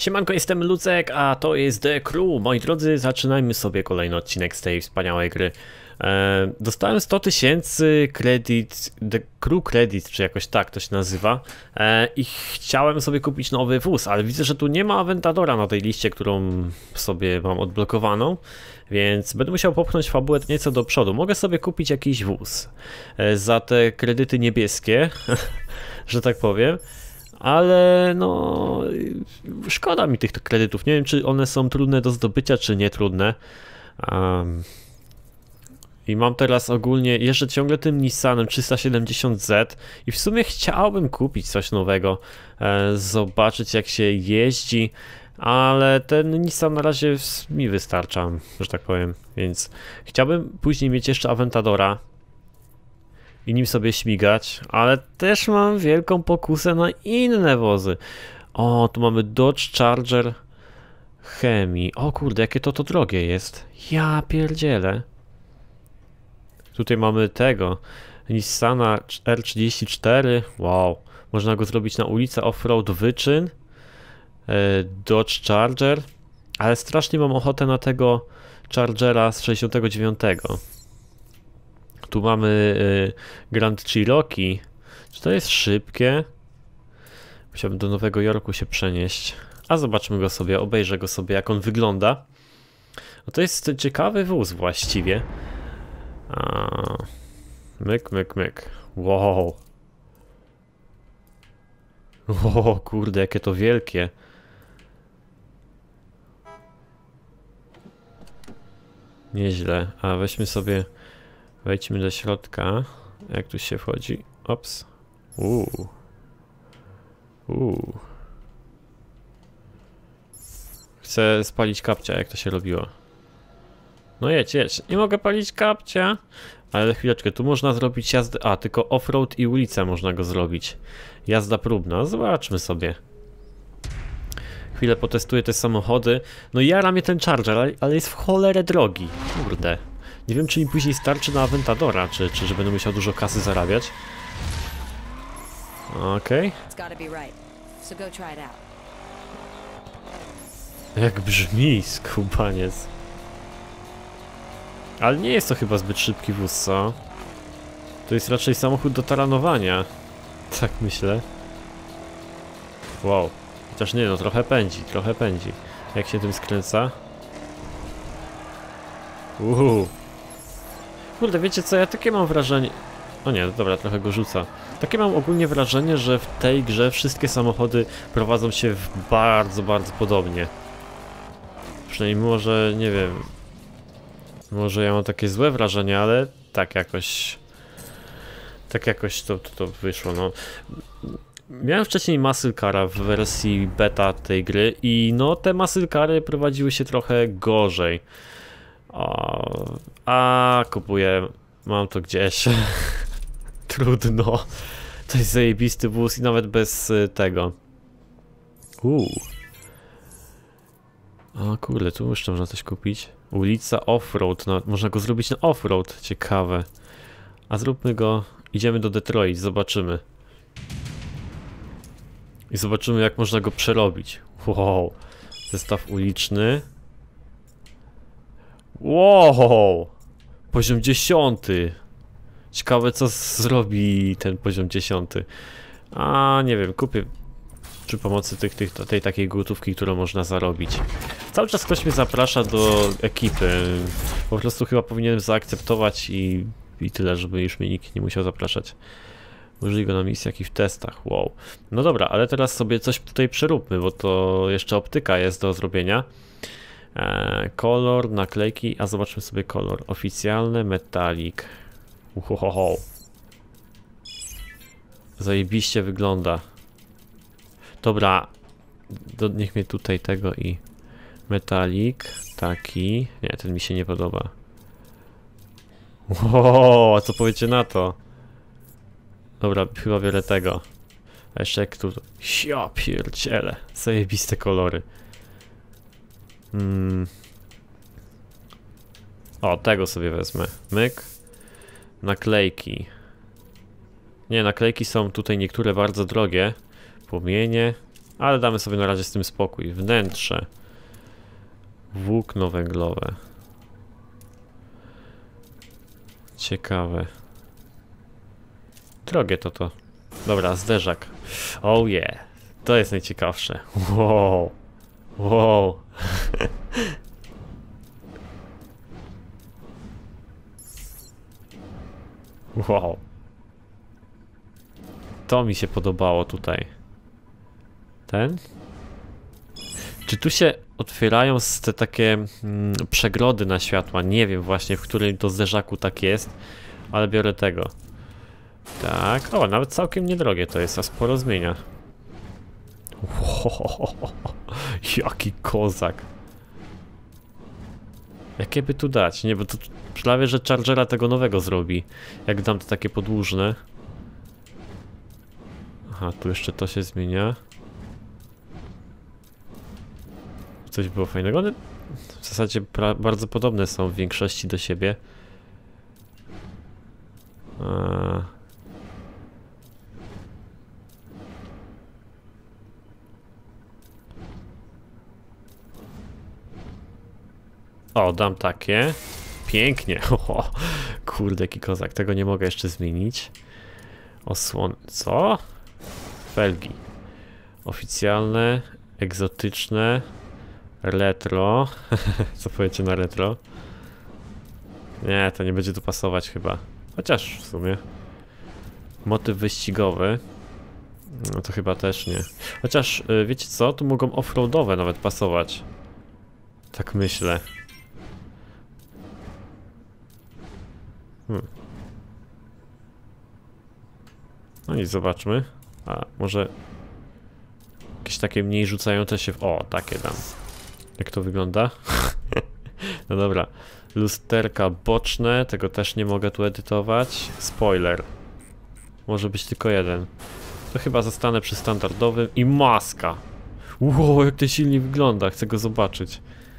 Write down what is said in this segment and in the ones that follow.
Siemanko, jestem Lucek, a to jest The Crew. Moi drodzy, zaczynajmy sobie kolejny odcinek z tej wspaniałej gry. Dostałem 100 000 kredyt, The Crew Credit, czy jakoś tak to się nazywa. I chciałem sobie kupić nowy wóz, ale widzę, że tu nie ma Aventadora na tej liście, którą sobie mam odblokowaną. Więc będę musiał popchnąć fabułę nieco do przodu. Mogę sobie kupić jakiś wóz za te kredyty niebieskie, że tak powiem. Ale no, szkoda mi tych kredytów. Nie wiem, czy one są trudne do zdobycia, czy nie trudne. I mam teraz ogólnie, jeżdżę ciągle tym Nissanem 370Z i w sumie chciałbym kupić coś nowego, zobaczyć jak się jeździ, ale ten Nissan na razie mi wystarcza, że tak powiem, więc chciałbym później mieć jeszcze Aventadora i nim sobie śmigać, ale też mam wielką pokusę na inne wozy. O, tu mamy Dodge Charger Chemii. O kurde, jakie to drogie jest. Ja pierdzielę. Tutaj mamy tego Nissana R34. Wow, można go zrobić na ulicę off-road wyczyn. Dodge Charger. Ale strasznie mam ochotę na tego Chargera z 69. Tu mamy Grand Cherokee. Czy to jest szybkie? Musiałbym do Nowego Jorku się przenieść. A zobaczmy go sobie, obejrzę go sobie, jak on wygląda. No to jest ciekawy wóz właściwie. Myk. Wow. O kurde, jakie to wielkie. Nieźle. A weźmy sobie... Wejdźmy do środka. Jak tu się wchodzi? Ops. Chcę spalić kapcia, jak to się robiło. No jedź. Nie mogę palić kapcia. Ale chwileczkę, tu można zrobić jazdę... A, tylko off-road i ulicę można go zrobić. Jazda próbna. Zobaczmy sobie. Chwilę potestuję te samochody. No jara mnie ten Charger, ale jest w cholerę drogi. Kurde. Nie wiem, czy mi później starczy na Aventadora, czy że będę musiał dużo kasy zarabiać. Okej. Jak brzmi, skubaniec. Ale nie jest to chyba zbyt szybki wóz, co? To jest raczej samochód do taranowania. Tak myślę. Wow. Chociaż nie no, trochę pędzi. Jak się tym skręca? Kurde, wiecie co, ja takie mam wrażenie... O nie, dobra, trochę go rzuca. Takie mam ogólnie wrażenie, że w tej grze wszystkie samochody prowadzą się bardzo podobnie. Przynajmniej może, nie wiem... Może ja mam takie złe wrażenie, ale tak jakoś... Tak jakoś to wyszło, no. Miałem wcześniej muscle cara w wersji beta tej gry i no te muscle cary prowadziły się trochę gorzej. Kupuję. Mam to gdzieś. Trudno. To jest zajebisty wóz i nawet bez tego. O kurde, tu jeszcze można coś kupić. Ulica off-road. No, można go zrobić na off-road. Ciekawe. A zróbmy go. Idziemy do Detroit, zobaczymy. I zobaczymy, jak można go przerobić. Wow. Zestaw uliczny. Wow. Poziom 10. Ciekawe, co zrobi ten poziom 10. Nie wiem, kupię przy pomocy tej takiej gotówki, którą można zarobić. Cały czas ktoś mnie zaprasza do ekipy. Po prostu chyba powinienem zaakceptować i tyle, żeby już mnie nikt nie musiał zapraszać. Użyj go na misjach i w testach. Wow. No dobra, ale teraz sobie coś tutaj przeróbmy, bo to jeszcze optyka jest do zrobienia. Kolor, naklejki, a zobaczmy sobie kolor. Oficjalny, metalik. Zajebiście wygląda. Dobra, niech mnie tutaj tego i metalik, taki. Nie, ten mi się nie podoba. Wow, a co powiecie na to? Dobra, chyba biorę tego. A jeszcze jak tu... Ja pierdziele, zajebiste kolory. O, tego sobie wezmę. Myk. Naklejki. Nie, naklejki są tutaj niektóre bardzo drogie. Płomienie. Ale damy sobie na razie z tym spokój. Wnętrze. Włókno węglowe. Ciekawe. Drogie to. Dobra, zderzak. Oh yeah. To jest najciekawsze. Wow. Wow. Wow. To mi się podobało tutaj. Ten? Czy tu się otwierają te takie przeglody na światła? Nie wiem właśnie, w którym to zderzaku tak jest, ale biorę tego. Tak, o, nawet całkiem niedrogie to jest, a sporo zmienia. Jaki kozak. Jakie by tu dać? Nie, bo tu prawie, że Chargera tego nowego zrobi. Jak dam to takie podłużne. Aha, tu jeszcze to się zmienia. Coś było fajnego. One w zasadzie bardzo podobne są w większości do siebie. O, dam takie. Pięknie. O, kurde, jaki kozak. Tego nie mogę jeszcze zmienić. Osłon... Co? Felgi. Oficjalne, egzotyczne, retro. Co powiecie na retro? Nie, to nie będzie tu pasować chyba. Chociaż w sumie. Motyw wyścigowy. No to chyba też nie. Chociaż, wiecie co? Tu mogą offroadowe nawet pasować. Tak myślę. No i zobaczmy. A, może jakieś takie mniej rzucające się w... O, takie dam. Jak to wygląda? No dobra. Lusterka boczne, tego też nie mogę tu edytować. Spoiler. Może być tylko jeden. To chyba zostanę przy standardowym. I maska! Wow, jak to silnie wygląda, chcę go zobaczyć.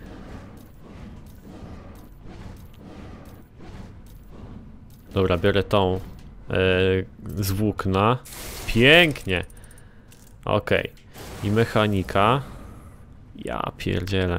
Dobra, biorę tą z włókna. Pięknie! Okej. I mechanika. Ja pierdzielę.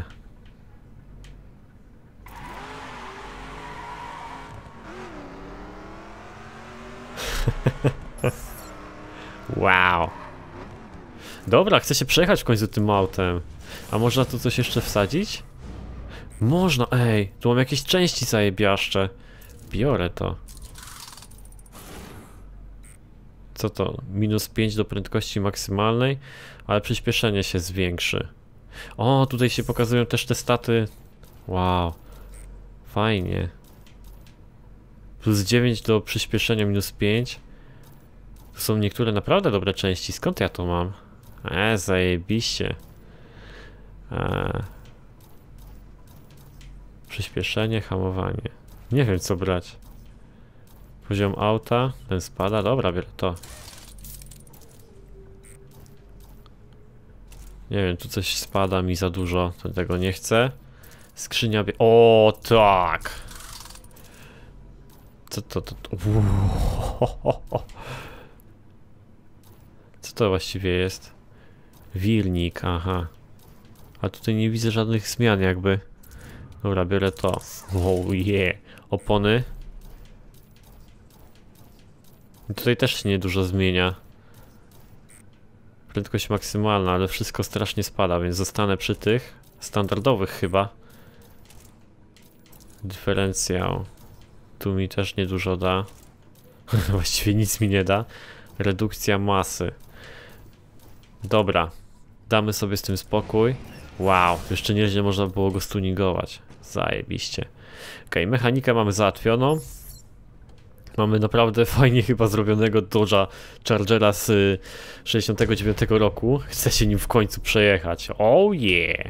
Wow. Dobra, chcę się przejechać w końcu tym autem. A można tu coś jeszcze wsadzić? Można, ej. Tu mam jakieś części zajebiaszcze. Biorę to. Co to? Minus 5 do prędkości maksymalnej, ale przyspieszenie się zwiększy. O, tutaj się pokazują też te staty. Wow. Fajnie. Plus 9 do przyspieszenia, minus 5. To są niektóre naprawdę dobre części. Skąd ja to mam? Zajebiście. Przyspieszenie, hamowanie. Nie wiem co brać. Poziom auta, ten spada. Dobra, biorę to. Nie wiem, tu coś spada mi za dużo, to tego nie chcę. Skrzynia O, tak! Co to? Co to właściwie jest? Wirnik, aha. A tutaj nie widzę żadnych zmian jakby. Dobra, biorę to. Oh yeah. Opony. I tutaj też się niedużo zmienia. Prędkość maksymalna, ale wszystko strasznie spada, więc zostanę przy tych standardowych chyba. Dyferencjał. Tu mi też niedużo da. Właściwie nic mi nie da. Redukcja masy. Dobra. Damy sobie z tym spokój. Wow, jeszcze nieźle można było go stuningować. Zajebiście. Okej, mechanikę mamy załatwioną. Mamy naprawdę fajnie chyba zrobionego Dodge'a Chargera z 69 roku. Chcę się nim w końcu przejechać. Oh yeah!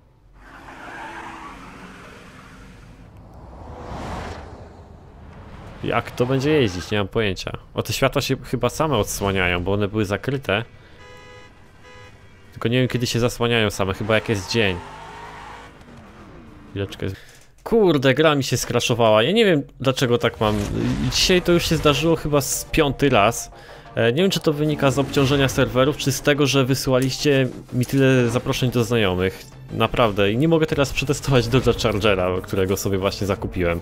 Jak to będzie jeździć? Nie mam pojęcia. O, te światła się chyba same odsłaniają, bo one były zakryte. Tylko nie wiem kiedy się zasłaniają same, chyba jak jest dzień. Chwileczkę. Kurde, gra mi się skraszowała. Ja nie wiem dlaczego tak mam. Dzisiaj to już się zdarzyło chyba z 5. raz. Nie wiem, czy to wynika z obciążenia serwerów, czy z tego, że wysyłaliście mi tyle zaproszeń do znajomych. Naprawdę. I nie mogę teraz przetestować Dodge'a Chargera, którego sobie właśnie zakupiłem.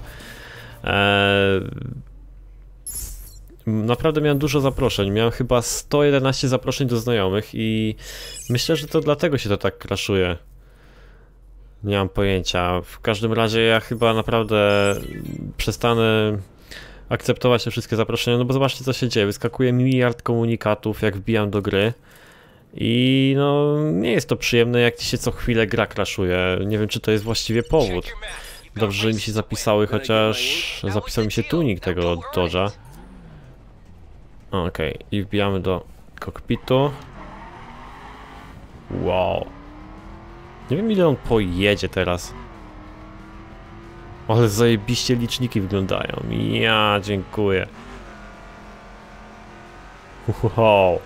Naprawdę miałem dużo zaproszeń. Miałem chyba 111 zaproszeń do znajomych i myślę, że to dlatego się to tak crashuje. Nie mam pojęcia. W każdym razie ja chyba naprawdę przestanę akceptować te wszystkie zaproszenia, no bo zobaczcie, co się dzieje. Wyskakuje miliard komunikatów, jak wbijam do gry i no nie jest to przyjemne, jak ci się co chwilę gra crashuje. Nie wiem, czy to jest właściwie powód. Dobrze, że mi się zapisały, chociaż zapisał mi się tuning tego Dodge'a. Okej, i wbijamy do kokpitu. Wow. Nie wiem, ile on pojedzie teraz. Ale zajebiście liczniki wyglądają. Ja dziękuję. Wow.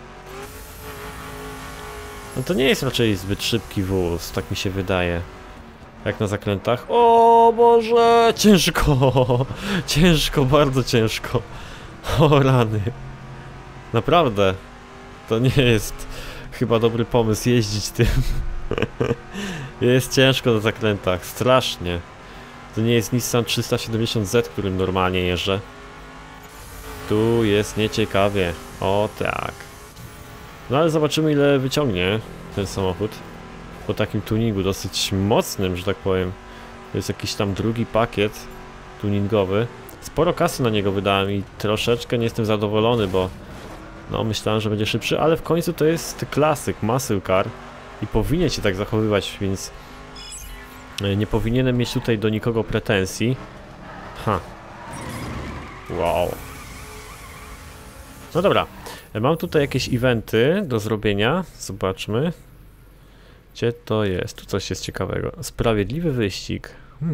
No to nie jest raczej zbyt szybki wóz, tak mi się wydaje. Jak na zakrętach. O Boże, ciężko. Ciężko, bardzo ciężko. O rany. Naprawdę. To nie jest chyba dobry pomysł jeździć tym. Jest ciężko na zakrętach, strasznie. To nie jest Nissan 370Z, którym normalnie jeżdżę. Tu jest nieciekawie. O tak. No ale zobaczymy, ile wyciągnie ten samochód. Po takim tuningu dosyć mocnym, że tak powiem. To jest jakiś tam drugi pakiet tuningowy. Sporo kasy na niego wydałem i troszeczkę nie jestem zadowolony, bo no myślałem, że będzie szybszy, ale w końcu to jest klasyk, muscle car i powinien się tak zachowywać, więc nie powinienem mieć tutaj do nikogo pretensji. Ha. Wow. No dobra, mam tutaj jakieś eventy do zrobienia, zobaczmy. Gdzie to jest? Tu coś jest ciekawego. Sprawiedliwy wyścig.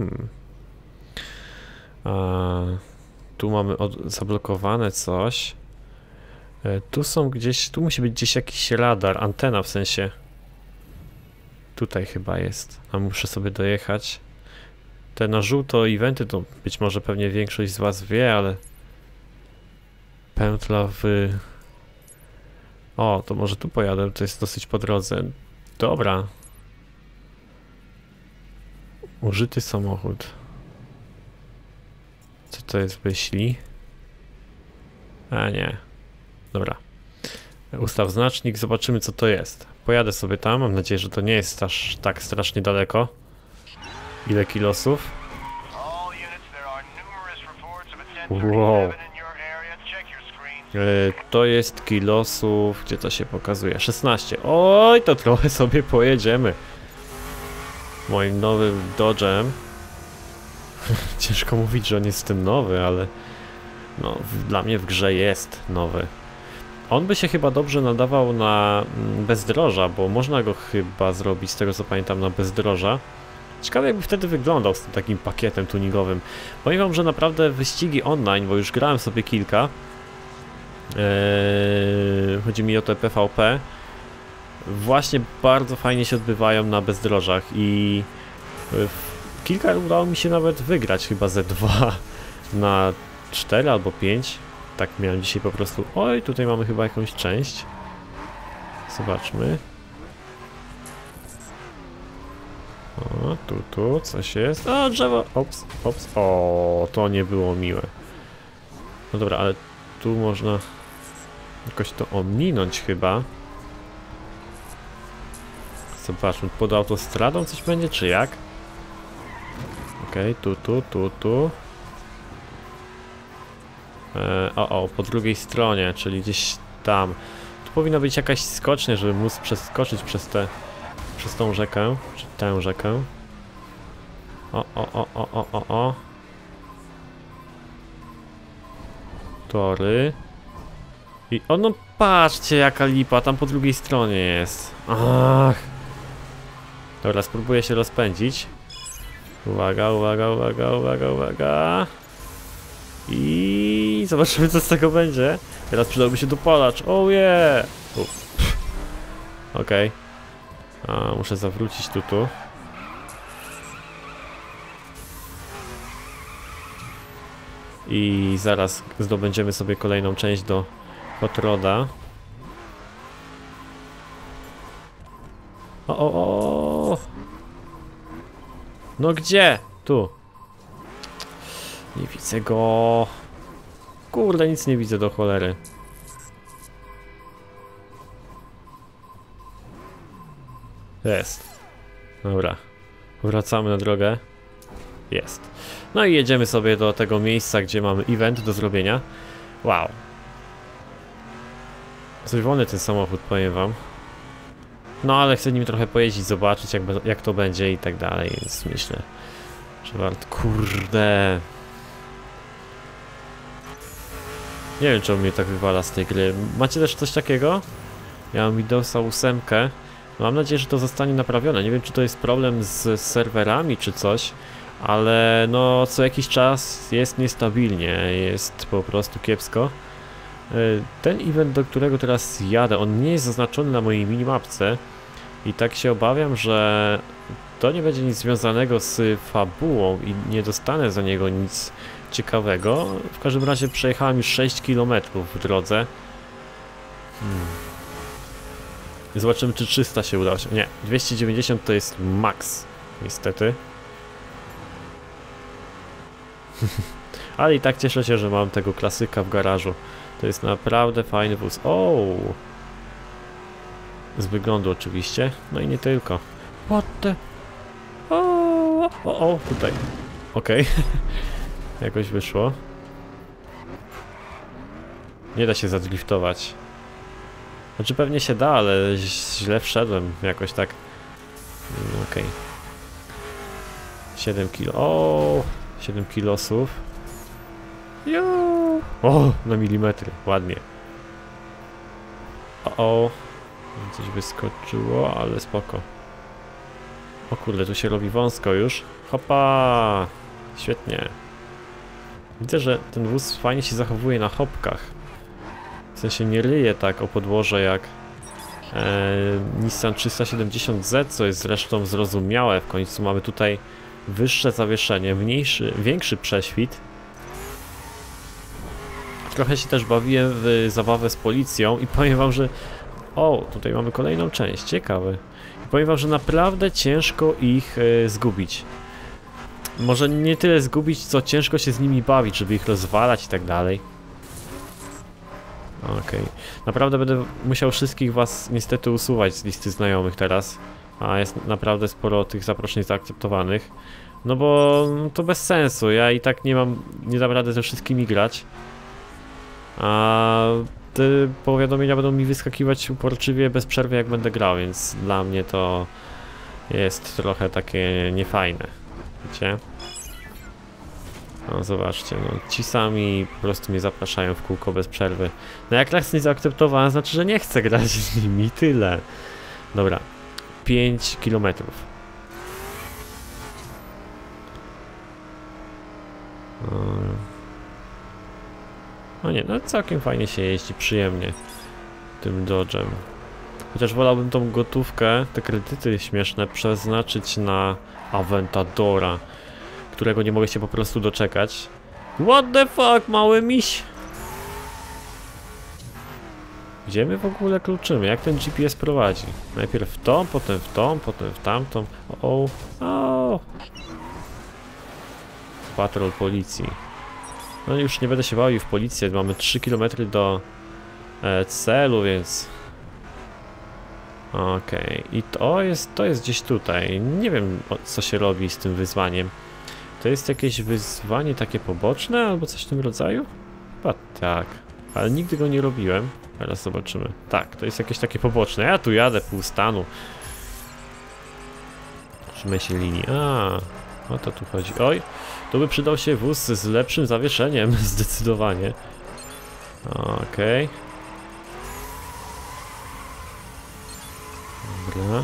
Tu mamy zablokowane coś. Tu są gdzieś, tu musi być gdzieś jakiś radar, antena w sensie. Tutaj chyba jest, a muszę sobie dojechać. Te na żółto eventy to być może pewnie większość z was wie, ale pętla w... O, to może tu pojadę, to jest dosyć po drodze. Dobra. Użyty samochód. Co to jest, wyślij? A nie. Dobra. Ustaw znacznik, zobaczymy, co to jest. Pojadę sobie tam, mam nadzieję, że to nie jest aż tak strasznie daleko. Ile kilosów? Wow. To jest kilosów, gdzie to się pokazuje? 16. Oj, to trochę sobie pojedziemy. Moim nowym Dodge'em. Ciężko mówić, że on jest tym nowy, ale no, dla mnie w grze jest nowy. On by się chyba dobrze nadawał na bezdroża, bo można go chyba zrobić, z tego co pamiętam, na bezdroża. Ciekawe, jakby wtedy wyglądał z tym takim pakietem tuningowym. Powiem wam, że naprawdę wyścigi online, bo już grałem sobie kilka. Chodzi mi o te PvP. Właśnie bardzo fajnie się odbywają na bezdrożach i kilka udało mi się nawet wygrać, chyba ze 2 na 4 albo 5. Tak miałem dzisiaj po prostu. Oj, tutaj mamy chyba jakąś część. Zobaczmy. O, tu coś jest. O, drzewo. Ops, ops. O, to nie było miłe. No dobra, ale tu można jakoś to ominąć chyba. Zobaczmy, pod autostradą coś będzie, czy jak? Okej, tu. Po drugiej stronie, czyli gdzieś tam. Tu powinna być jakaś skocznia, żeby móc przeskoczyć przez tą rzekę, czy tę rzekę. O. Tory. I no patrzcie, jaka lipa, tam po drugiej stronie jest. Ach. Dobra, spróbuję się rozpędzić. Uwaga. I zobaczymy, co z tego będzie. Teraz przydałby się dopalacz. Oh yeah! Okej. Muszę zawrócić tu. I zaraz zdobędziemy sobie kolejną część do Hot Roda. O. No gdzie? Tu. Nie widzę go. Kurde, nic nie widzę do cholery. Jest. Dobra. Wracamy na drogę. Jest. No i jedziemy sobie do tego miejsca, gdzie mamy event do zrobienia. Wow. Coś wolny ten samochód, powiem wam. No ale chcę nim trochę pojeździć, zobaczyć jak to będzie i tak dalej, więc myślę, że warto... Kurde. Nie wiem, czemu mnie tak wywala z tej gry. Macie też coś takiego? Ja mam Windowsa 8. Mam nadzieję, że to zostanie naprawione. Nie wiem, czy to jest problem z serwerami, czy coś, ale no co jakiś czas jest niestabilnie, jest po prostu kiepsko. Ten event, do którego teraz jadę, on nie jest zaznaczony na mojej minimapce i tak się obawiam, że to nie będzie nic związanego z fabułą i nie dostanę za niego nic ciekawego. W każdym razie przejechałem już 6 km w drodze. Zobaczymy, czy 300 się udało. Nie, 290 to jest max, niestety. Ale i tak cieszę się, że mam tego klasyka w garażu. To jest naprawdę fajny wóz. O! Z wyglądu oczywiście. No i nie tylko. What the... O, tutaj. Okej. Jakoś wyszło. Nie da się zadriftować. Znaczy pewnie się da, ale źle wszedłem jakoś tak. Okej. 7 kilo. O! 7 kilosów. O! Na milimetry. Ładnie. O! Coś wyskoczyło, ale spoko. O kurde, tu się robi wąsko już. Hopa! Świetnie. Widzę, że ten wóz fajnie się zachowuje na hopkach. W sensie nie ryje tak o podłoże jak Nissan 370Z, co jest zresztą zrozumiałe. W końcu mamy tutaj wyższe zawieszenie, większy prześwit. Trochę się też bawiłem w zabawę z policją i powiem wam, że... O, tutaj mamy kolejną część, ciekawe. I powiem wam, że naprawdę ciężko ich zgubić. Może nie tyle zgubić, co ciężko się z nimi bawić, żeby ich rozwalać i tak dalej. Okej. Naprawdę będę musiał wszystkich was niestety usuwać z listy znajomych teraz. A jest naprawdę sporo tych zaproszeń zaakceptowanych. No bo to bez sensu, ja i tak nie dam rady ze wszystkimi grać. A te powiadomienia będą mi wyskakiwać uporczywie bez przerwy jak będę grał, więc dla mnie to jest trochę takie niefajne. Wiecie? No zobaczcie, no ci sami po prostu mnie zapraszają w kółko bez przerwy. No jak raz nie zaakceptowałem, znaczy, że nie chcę grać z nimi, tyle. Dobra, 5 km. No nie, no całkiem fajnie się jeździ, przyjemnie tym Dodge'em. Chociaż wolałbym tą gotówkę, te kredyty śmieszne przeznaczyć na Aventadora, którego nie mogę się po prostu doczekać. What the fuck, mały miś! Gdzie my w ogóle kluczymy? Jak ten GPS prowadzi? Najpierw w tą, potem w tą, potem w tamtą. O. Patrol policji. No już nie będę się bawił w policję, mamy 3 km do celu, więc... Okej, i to jest gdzieś tutaj. Nie wiem, co się robi z tym wyzwaniem. To jest jakieś wyzwanie takie poboczne albo coś w tym rodzaju? Chyba tak, ale nigdy go nie robiłem. Teraz zobaczymy. Tak, to jest jakieś takie poboczne. Ja tu jadę pół stanu. Trzymaj się linii. O to tu chodzi. Oj, tu by przydał się wóz z lepszym zawieszeniem, zdecydowanie. Okej. Dobra.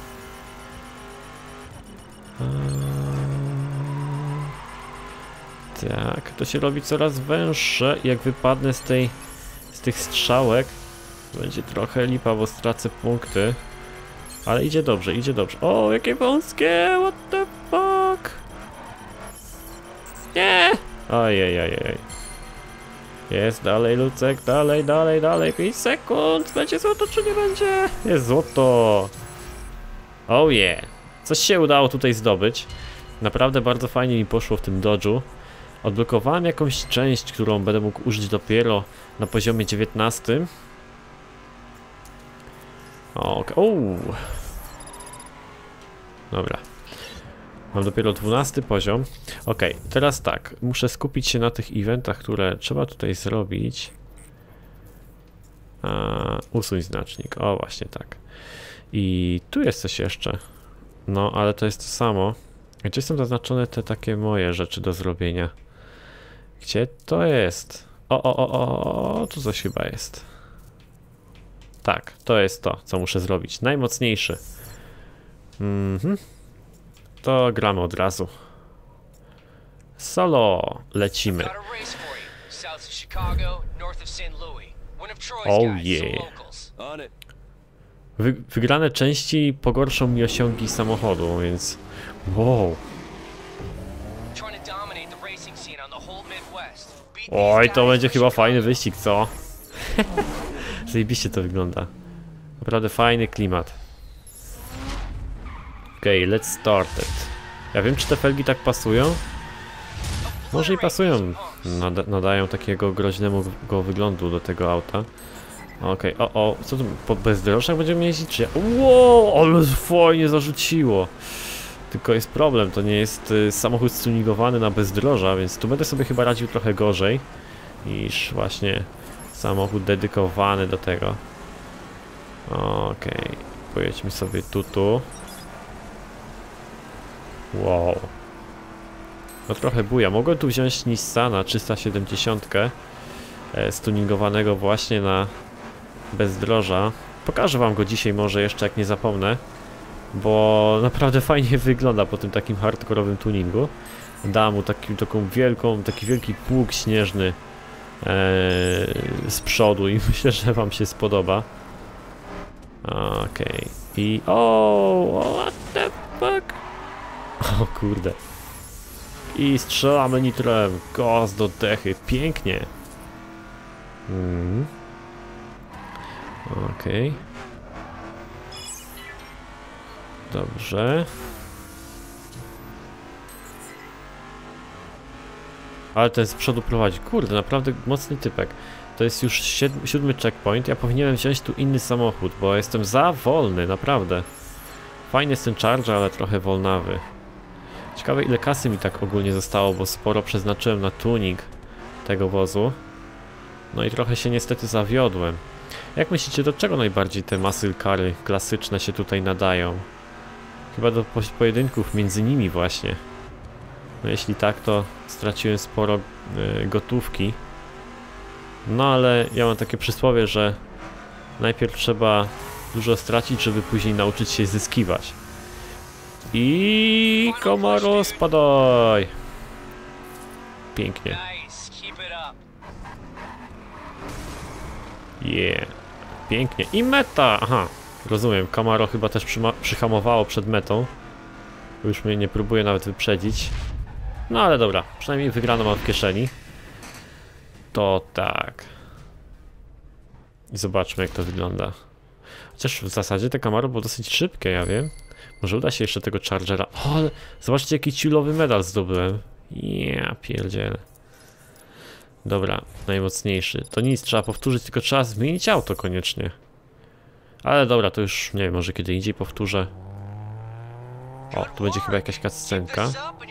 Tak, to się robi coraz węższe. Jak wypadnę z tych strzałek, będzie trochę lipa, bo stracę punkty. Ale idzie dobrze, idzie dobrze. O, jakie wąskie! What the fuck? Nie! Ojej. Jest, dalej Lucek, dalej, dalej, dalej, 5 sekund, będzie złoto czy nie będzie? Jest złoto. Oh yeah, coś się udało tutaj zdobyć. Naprawdę bardzo fajnie mi poszło w tym dodżu. Odblokowałem jakąś część, którą będę mógł użyć dopiero na poziomie 19. Okay. Dobra. Mam dopiero 12 poziom. Ok, teraz tak. Muszę skupić się na tych eventach, które trzeba tutaj zrobić. Usuń znacznik. O, właśnie tak. I tu jest coś jeszcze. No, ale to jest to samo. Gdzie są zaznaczone te takie moje rzeczy do zrobienia? Gdzie to jest? Tu coś chyba jest. Tak, to jest to, co muszę zrobić. Najmocniejszy. To gramy od razu. Solo, lecimy. Oh yeah. Wygrane części pogorszą mi osiągi samochodu, więc... Wow. Oj, to będzie chyba fajny wyścig, co? Zajebiście to wygląda. Naprawdę fajny klimat. Okej, let's start it. Ja wiem, czy te felgi tak pasują? Może i pasują. Nadają takiego groźnego wyglądu do tego auta. Okej, co tu po bezdrożach będziemy jeździć? Czy ja... Wow, ale fajnie zarzuciło. Tylko jest problem, to nie jest samochód stuningowany na bezdroża, więc tu będę sobie chyba radził trochę gorzej niż właśnie samochód dedykowany do tego. Okej, pojedźmy sobie tu. Wow. No trochę buja. Mogłem tu wziąć Nissana 370 stuningowanego właśnie na bezdroża. Pokażę wam go dzisiaj może jeszcze, jak nie zapomnę, bo naprawdę fajnie wygląda po tym takim hardkorowym tuningu. Da mu taki wielki pług śnieżny z przodu i myślę, że wam się spodoba. Okej. I what the fuck? O kurde. I strzelamy nitrem. Gaz do dechy. Pięknie. Okej. Dobrze. Ale ten z przodu prowadzi. Kurde, naprawdę mocny typek. To jest już 7. checkpoint. Ja powinienem wziąć tu inny samochód, bo jestem za wolny, naprawdę. Fajny jest ten Charger, ale trochę wolnawy. Ciekawe, ile kasy mi tak ogólnie zostało, bo sporo przeznaczyłem na tuning tego wozu. No i trochę się niestety zawiodłem. Jak myślicie, do czego najbardziej te muscle cary klasyczne się tutaj nadają? Chyba do pojedynków między nimi właśnie. No jeśli tak, to straciłem sporo gotówki. No ale ja mam takie przysłowie, że najpierw trzeba dużo stracić, żeby później nauczyć się zyskiwać. I Camaro, spadaj! Pięknie. Yeah. Pięknie. I meta! Aha, rozumiem. Camaro chyba też przyhamowało przed metą. Już mnie nie próbuje nawet wyprzedzić. No ale dobra, przynajmniej wygrano mam w kieszeni. To tak. I zobaczmy, jak to wygląda. Chociaż w zasadzie te Camaro było dosyć szybkie, ja wiem. Może uda się jeszcze tego Chargera. O, ale zobaczcie, jaki ciulowy medal zdobyłem. Ja pierdzielę. Dobra, najmocniejszy. To nic, trzeba powtórzyć, tylko trzeba zmienić auto koniecznie. Ale dobra, to już nie wiem, może kiedy indziej powtórzę. O, tu będzie chyba jakaś cutscenka.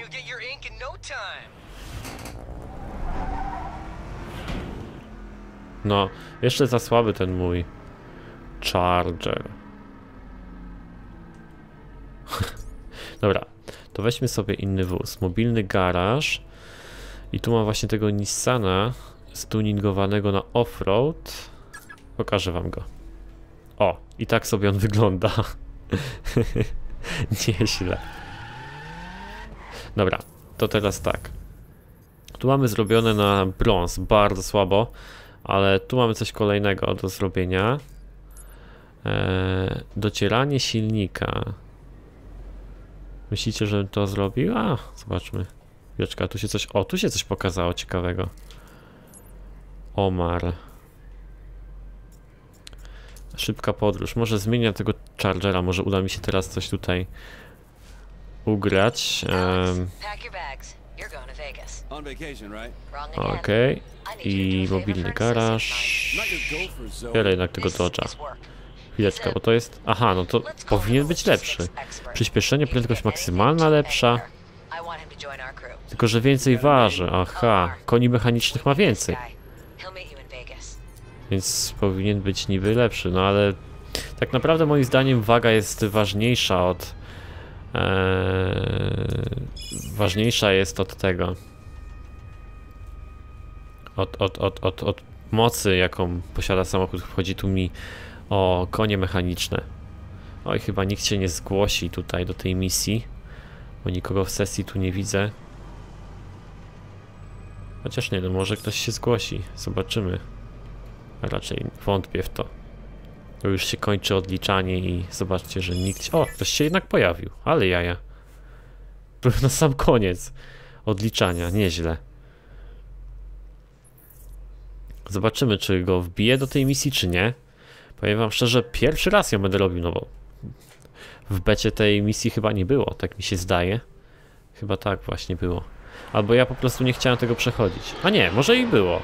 No, jeszcze za słaby ten mój Charger. Dobra, to weźmy sobie inny wóz. Mobilny garaż. I tu mam właśnie tego Nissana stuningowanego na offroad. Pokażę wam go. O, i tak sobie on wygląda. Nieźle. Dobra, to teraz tak. Tu mamy zrobione na brąz, bardzo słabo. Ale tu mamy coś kolejnego do zrobienia. Docieranie silnika. Myślicie, żebym to zrobił? A, zobaczmy. Wieczka, tu się coś... O, tu się coś pokazało ciekawego. Omar. Szybka podróż. Może zmienię tego Chargera, może uda mi się teraz coś tutaj ugrać. Okej. I mobilny garaż. Biorę jednak tego Dodge'a. Chwileczkę, bo to jest... Aha, no to powinien być lepszy. Przyspieszenie, prędkość maksymalna lepsza. Tylko, że więcej waży. Aha, koni mechanicznych ma więcej. Więc powinien być niby lepszy, no ale... Tak naprawdę moim zdaniem waga jest ważniejsza od... ważniejsza jest od tego. Od mocy, jaką posiada samochód. Chodzi tu mi o konie mechaniczne. Oj, chyba nikt się nie zgłosi tutaj do tej misji, bo nikogo w sesji tu nie widzę. Chociaż nie, no może ktoś się zgłosi. Zobaczymy. A raczej wątpię w to. To już się kończy odliczanie i zobaczcie, że nikt... O, ktoś się jednak pojawił, ale jaja. Na sam koniec odliczania, nieźle. Zobaczymy, czy go wbiję do tej misji, czy nie. Powiem wam szczerze, pierwszy raz ją będę robił, no bo w becie tej misji chyba nie było, tak mi się zdaje. Chyba tak właśnie było. Albo ja po prostu nie chciałem tego przechodzić. A nie, może i było.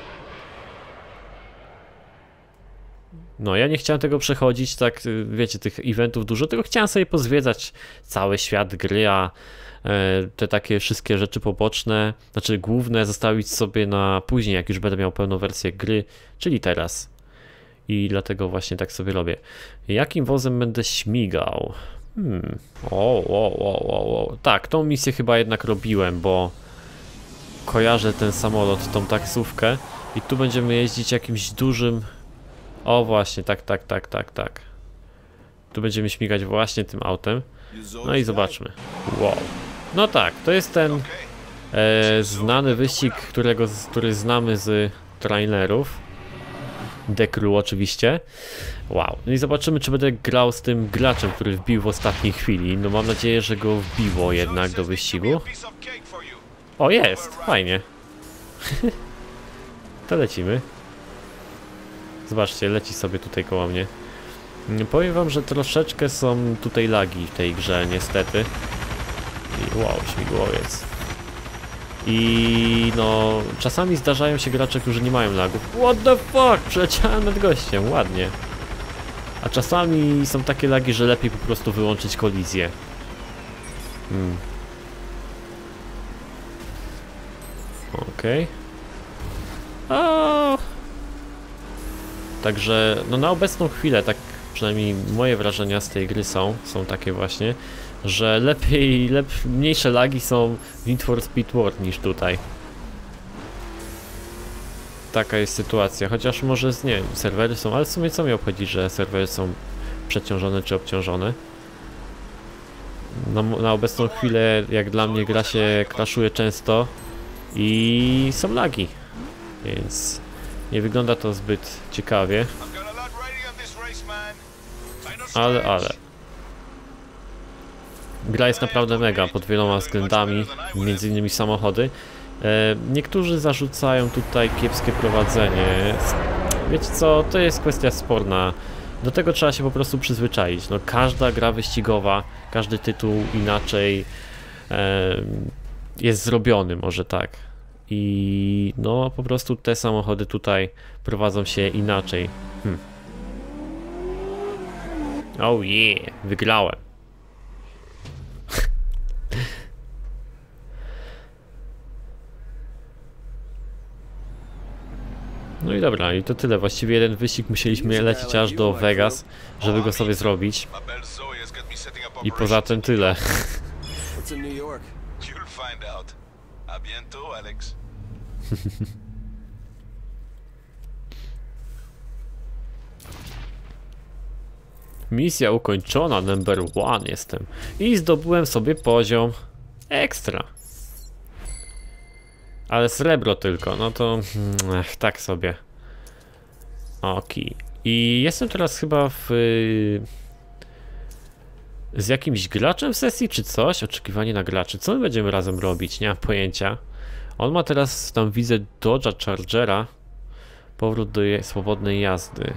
No, ja nie chciałem tego przechodzić, tak, wiecie, tych eventów dużo, tylko chciałem sobie pozwiedzać cały świat gry, a te takie wszystkie rzeczy poboczne, znaczy główne, zostawić sobie na później, jak już będę miał pełną wersję gry, czyli teraz. I dlatego właśnie tak sobie robię. Jakim wozem będę śmigał? Tak, tą misję chyba jednak robiłem, bo kojarzę ten samolot, tą taksówkę i tu będziemy jeździć jakimś dużym... O właśnie, tak. Tu będziemy śmigać właśnie tym autem. No i zobaczmy. Wow. No tak, to jest ten znany wyścig, który znamy z trailerów. The Crew oczywiście. Wow. No i zobaczymy, czy będę grał z tym graczem, który wbił w ostatniej chwili. No mam nadzieję, że go wbiło jednak do wyścigu. O, jest! Fajnie. To lecimy. Zobaczcie, leci sobie tutaj koło mnie. Powiem wam, że troszeczkę są tutaj lagi w tej grze, niestety. I wow, śmigłowiec. I no, czasami zdarzają się gracze, którzy nie mają lagów. What the fuck? Przeleciałem nad gościem, ładnie. A czasami są takie lagi, że lepiej po prostu wyłączyć kolizję. Okej. Także, no na obecną chwilę, tak przynajmniej moje wrażenia z tej gry są takie właśnie, że mniejsze lagi są w Need for Speed World niż tutaj. Taka jest sytuacja, chociaż może, nie wiem, serwery są, ale w sumie co mnie obchodzi, że serwery są przeciążone czy obciążone. No, na obecną chwilę, jak dla mnie, gra się crashuje często i są lagi, więc nie wygląda to zbyt ciekawie. Ale gra jest naprawdę mega pod wieloma względami, między innymi samochody. Niektórzy zarzucają tutaj kiepskie prowadzenie. Wiecie co, to jest kwestia sporna. Do tego trzeba się po prostu przyzwyczaić. No, każda gra wyścigowa, każdy tytuł inaczej jest zrobiony, może tak. I no po prostu te samochody tutaj prowadzą się inaczej. Oh yeah, wygrałem. No i dobra, i to tyle. Właściwie jeden wyścig musieliśmy lecieć aż do Vegas, żeby go sobie zrobić. I poza tym tyle. Misja ukończona, number 1 jestem. I zdobyłem sobie poziom ekstra. Ale srebro tylko, no to tak sobie. Okej. I jestem teraz chyba z jakimś graczem w sesji czy coś? Oczekiwanie na graczy. Co my będziemy razem robić? Nie mam pojęcia. On ma teraz, tam widzę, Dodge'a Chargera. Powrót do swobodnej jazdy.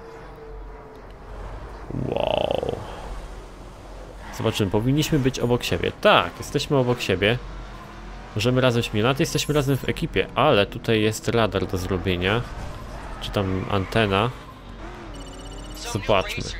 Wow. Zobaczymy, powinniśmy być obok siebie. Tak, jesteśmy obok siebie. Możemy razem śmigać, jesteśmy razem w ekipie, ale tutaj jest radar do zrobienia. Czy tam antena. Zobaczmy.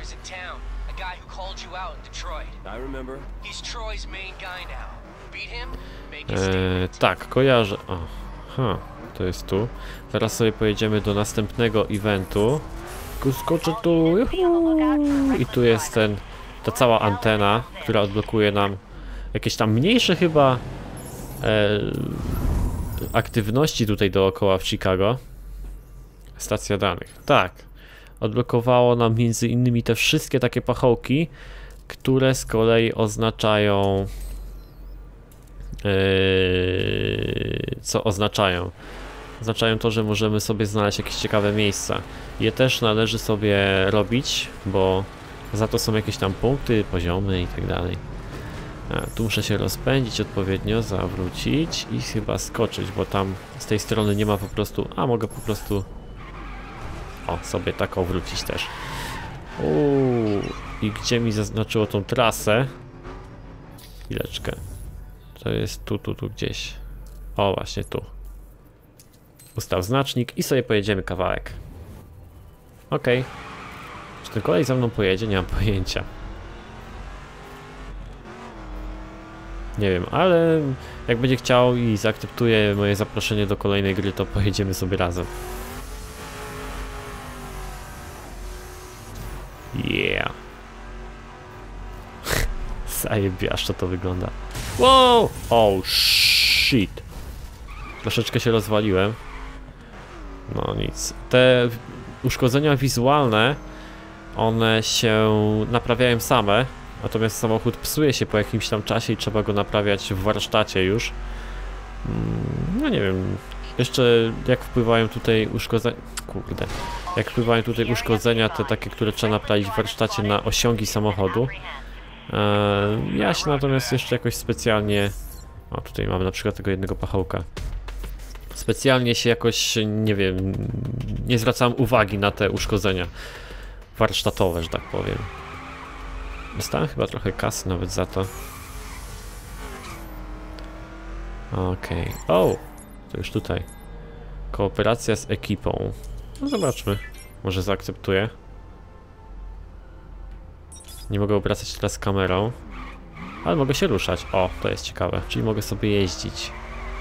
Tak, kojarzę. Aha, to jest tu. Teraz sobie pojedziemy do następnego eventu. Skoczę tu. Juhu. I tu jest ta cała antena, która odblokuje nam jakieś tam mniejsze chyba aktywności tutaj dookoła w Chicago. Stacja danych. Tak. Odblokowało nam między innymi te wszystkie takie pachołki, które z kolei oznaczają co oznaczają? Oznaczają to, że możemy sobie znaleźć jakieś ciekawe miejsca. Je też należy sobie robić, bo za to są jakieś tam punkty, poziomy i tak dalej. Tu muszę się rozpędzić odpowiednio, zawrócić i chyba skoczyć, bo tam z tej strony nie ma po prostu... A, mogę po prostu... O, sobie tak wrócić też. I gdzie mi zaznaczyło tą trasę? Chwileczkę. To jest tu gdzieś. O, właśnie tu. Ustaw znacznik i sobie pojedziemy kawałek. Okej. Czy ten kolej za mną pojedzie? Nie mam pojęcia. Nie wiem, ale jak będzie chciał i zaakceptuje moje zaproszenie do kolejnej gry, to pojedziemy sobie razem. Yeah. Zajebiaszczo to wygląda. Wow! Oh shit. Troszeczkę się rozwaliłem. No nic. Te uszkodzenia wizualne, one się naprawiają same. Natomiast samochód psuje się po jakimś tam czasie i trzeba go naprawiać w warsztacie już. No nie wiem. Jeszcze jak wpływają tutaj uszkodzenia... Kurde. Jak wpływają tutaj uszkodzenia, te takie, które trzeba naprawić w warsztacie na osiągi samochodu. Ja się natomiast jeszcze jakoś specjalnie... O, tutaj mamy na przykład tego jednego pachołka. Specjalnie się jakoś, nie wiem, nie zwracałem uwagi na te uszkodzenia warsztatowe, że tak powiem. Dostałem chyba trochę kasy nawet za to. Okej. O! To już tutaj. Kooperacja z ekipą. No zobaczmy. Może zaakceptuję. Nie mogę obracać teraz kamerą. Ale mogę się ruszać. O, to jest ciekawe. Czyli mogę sobie jeździć.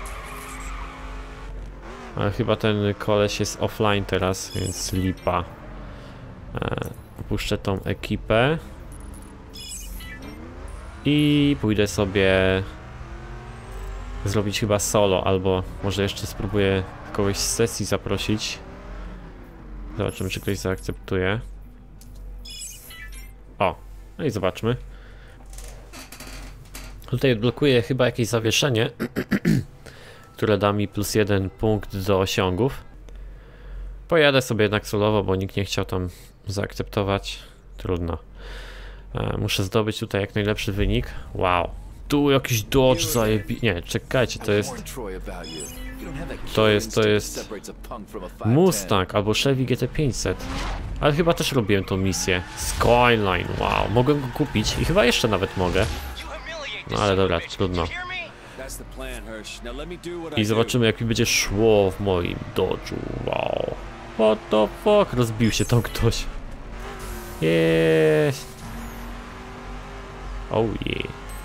Ale chyba ten koleś jest offline teraz, więc lipa. Opuszczę tą ekipę. I pójdę sobie zrobić chyba solo, albo może jeszcze spróbuję kogoś z sesji zaprosić. Zobaczymy, czy ktoś zaakceptuje. O, no i zobaczmy. Tutaj odblokuję chyba jakieś zawieszenie, które da mi +1 punkt do osiągów. Pojadę sobie jednak solowo, bo nikt nie chciał tam zaakceptować. Trudno. Muszę zdobyć tutaj jak najlepszy wynik. Wow. Tu jakiś Dodge zajebi... Nie, czekajcie, to jest Mustang albo Chevy GT500. Ale chyba też robiłem tą misję. Skyline, wow. Mogłem go kupić i chyba jeszcze nawet mogę. No ale dobra, trudno. I zobaczymy, jak mi będzie szło w moim Dodge'u. Wow. What the fuck? Rozbił się tam ktoś. Jest. Oh yeah.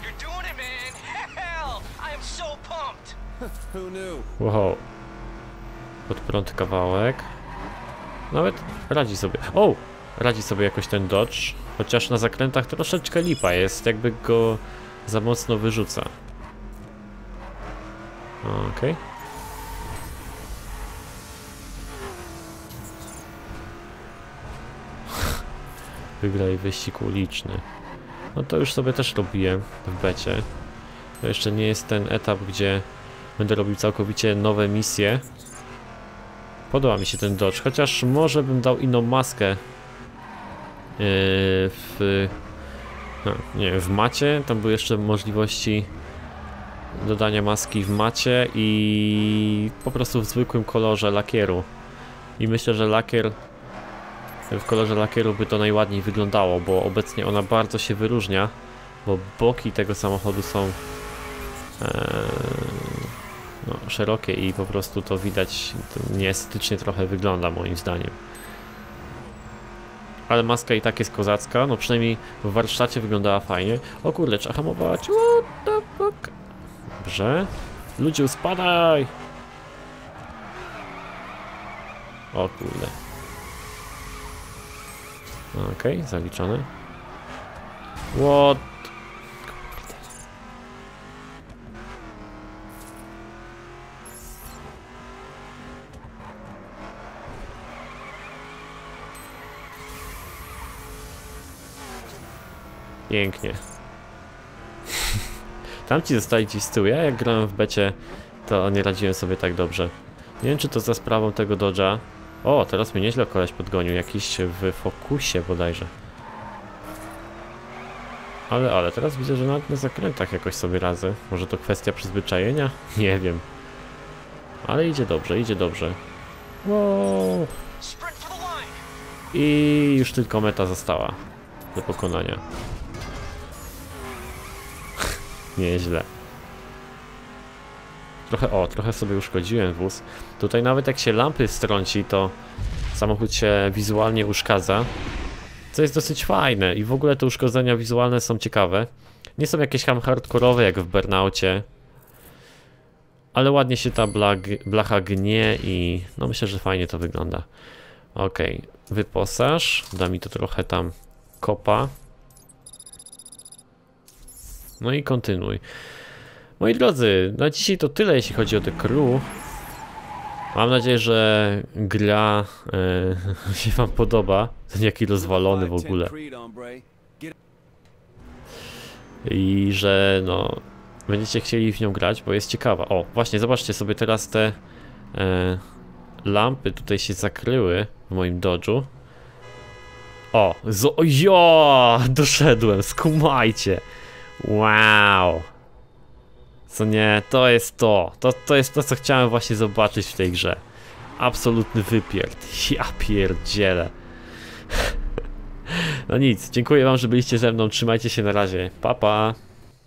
Wow. Pod prąd kawałek. Nawet radzi sobie. O! Radzi sobie jakoś ten Dodge. Chociaż na zakrętach troszeczkę lipa jest, jakby go za mocno wyrzuca. Okej. Wygraj wyścig uliczny. No to już sobie też robiłem w becie. To jeszcze nie jest ten etap, gdzie będę robił całkowicie nowe misje. Podoba mi się ten Dodge, chociaż może bym dał inną maskę nie wiem, w macie. Tam były jeszcze możliwości dodania maski w macie i po prostu w zwykłym kolorze lakieru. I myślę, że lakier w kolorze lakieru by to najładniej wyglądało, bo obecnie ona bardzo się wyróżnia, bo boki tego samochodu są no, szerokie i po prostu to widać, to nieestetycznie trochę wygląda moim zdaniem. Ale maska i tak jest kozacka, no przynajmniej w warsztacie wyglądała fajnie. O kurde, trzeba hamować. What the fuck? Dobrze. Ludzie, spadaj! O kurde. Okej, zaliczone. What? Pięknie. Tamci zostali ci z tyłu. Ja jak grałem w becie, to nie radziłem sobie tak dobrze. Nie wiem, czy to za sprawą tego Dodge'a. O, teraz mnie nieźle koleś podgonił. Jakiś w Focusie bodajże. Ale teraz widzę, że nawet na zakrętach jakoś sobie radzę. Może to kwestia przyzwyczajenia? Nie wiem. Ale idzie dobrze, idzie dobrze. Wow. I już tylko meta została do pokonania. Nieźle. Trochę sobie uszkodziłem wóz. Tutaj nawet jak się lampy strąci, to samochód się wizualnie uszkadza. Co jest dosyć fajne i w ogóle te uszkodzenia wizualne są ciekawe. Nie są jakieś hardkorowe jak w Burnoucie. Ale ładnie się ta blacha gnie i no myślę, że fajnie to wygląda. Okej, wyposaż. Da mi to trochę tam kopa. No i kontynuuj. Moi drodzy, na dzisiaj to tyle, jeśli chodzi o te crew. Mam nadzieję, że gra się wam podoba. Ten jaki rozwalony w ogóle. I że no będziecie chcieli w nią grać, bo jest ciekawa. O, właśnie, zobaczcie sobie teraz te lampy tutaj się zakryły w moim Dodge'u. O, doszedłem, skumajcie. Wow. Co nie, to jest to. To jest to, co chciałem właśnie zobaczyć w tej grze. Absolutny wypierd. Ja pierdzielę. No nic, dziękuję wam, że byliście ze mną. Trzymajcie się na razie. Pa, pa.